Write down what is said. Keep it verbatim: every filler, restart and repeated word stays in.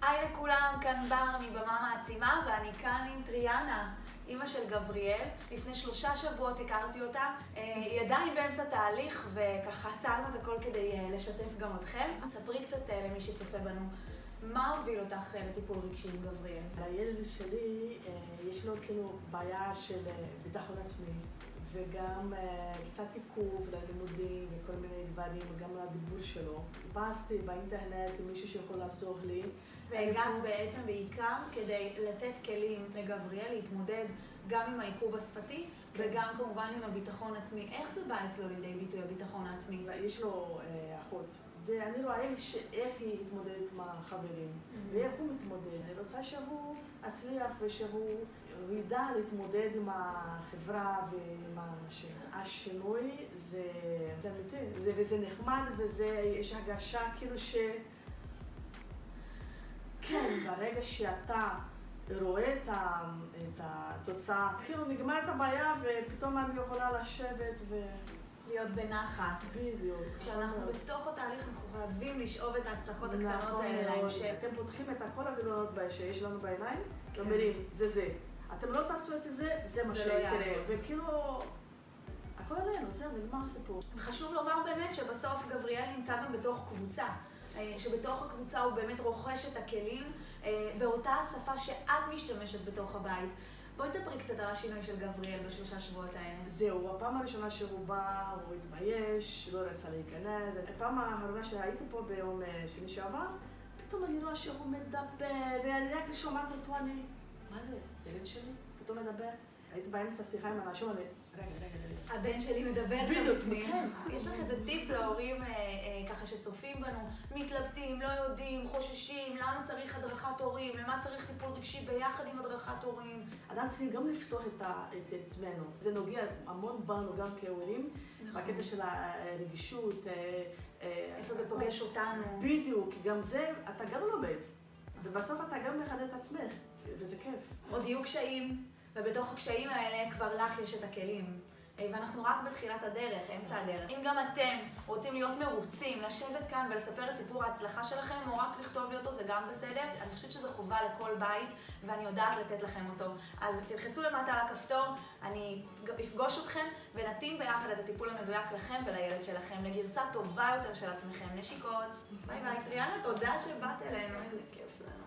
היי לכולם, כאן בר מבמה מעצימה, ואני כאן עם טריאנה, אימא של גבריאל. לפני שלושה שבועות הכרתי אותה, היא עדיין באמצע תהליך, וככה עצרנו את הכל כדי לשתף גם אתכם. תספרי קצת למי שצופה בנו, מה הוביל אותך לטיפול רגשי עם גבריאל? לילד שלי יש לו כאילו בעיה של ביטחון עצמי, וגם קצת עיכוב ללימודים וכל מיני דברים, וגם לדיבור שלו. חיפשתי באינטרנט עם מישהו שיכול לעזור לי. והגעת בעצם בעיקר כדי לתת כלים לגבריאל להתמודד גם עם העיכוב השפתי, כן. וגם כמובן עם הביטחון העצמי. איך זה בא אצלו לידי ביטוי הביטחון העצמי? יש לו אה, אחות, ואני רואה איך, איך היא התמודדת עם החברים, mm-hmm. ואיך הוא מתמודד. אני רוצה שהוא הצליח ושהוא ידע להתמודד עם החברה ועם האנשים. השינוי זה, זה אמיתי, זה, וזה נחמד, ויש הרגשה כאילו ש... כן, ברגע שאתה רואה את התוצאה, כאילו נגמר את הבעיה ופתאום אני יכולה לשבת ו... להיות בנחת. בדיוק. כשאנחנו בתוך התהליך אנחנו חייבים לשאוב את ההצלחות הקטנות האלה להמשך. אתם פותחים את כל הווילונות שיש לנו בעיניים, ואומרים, זה זה. אתם לא תעשו את זה, זה מה שיקרה. וכאילו, הכל עלינו, זהו, נגמר הסיפור. וחשוב לומר באמת שבסוף גבריאל נמצא גם בתוך קבוצה. שבתוך הקבוצה הוא באמת רוכש את הכלים באותה השפה שאת משתמשת בתוך הבית. בואי תספרי קצת על השינוי של גבריאל בשלושה שבועות האלה. זהו, הפעם הראשונה שהוא בא, הוא התבייש, לא רצה להיכנס. הפעם האחרונה שהייתי פה ביום שני שעבר, פתאום אני רואה שהוא מדבר, ואני רק שומעת אותו, אני... מה זה? זה ילד שלי? פתאום מדבר. הייתי באמצע שיחה עם אנשים, אני... רגע, רגע, רגע. הבן שלי מדבר שם בפנים. יש לך איזה טיפ להורים ככה שצופים בנו, מתלבטים, לא יודעים, חוששים, למה צריך הדרכת הורים, למה צריך טיפול רגשי ביחד עם הדרכת הורים. אדם צריך גם לפתוח את עצמנו. זה נוגע המון בנו גם כהורים, בקטע של הרגישות. איפה זה פוגש אותנו. בדיוק, כי גם זה, אתה גם לומד. ובסוף אתה גם מחדד את עצמך, וזה כיף. עוד יהיו קשיים. ובתוך הקשיים האלה כבר לך יש את הכלים. ואנחנו רק בתחילת הדרך, אמצע הדרך. אם גם אתם רוצים להיות מרוצים, לשבת כאן ולספר את סיפור ההצלחה שלכם, או רק לכתוב לי אותו, זה גם בסדר. אני חושבת שזו חובה לכל בית, ואני יודעת לתת לכם אותו. אז תלחצו למטה על הכפתור, אני אפגוש אתכם, ונתאים ביחד את הטיפול המדויק לכם ולילד שלכם, לגרסה טובה יותר של עצמכם. נשיקות. ביי ביי. טריאנה, תודה שבאת אלינו. איזה כיף.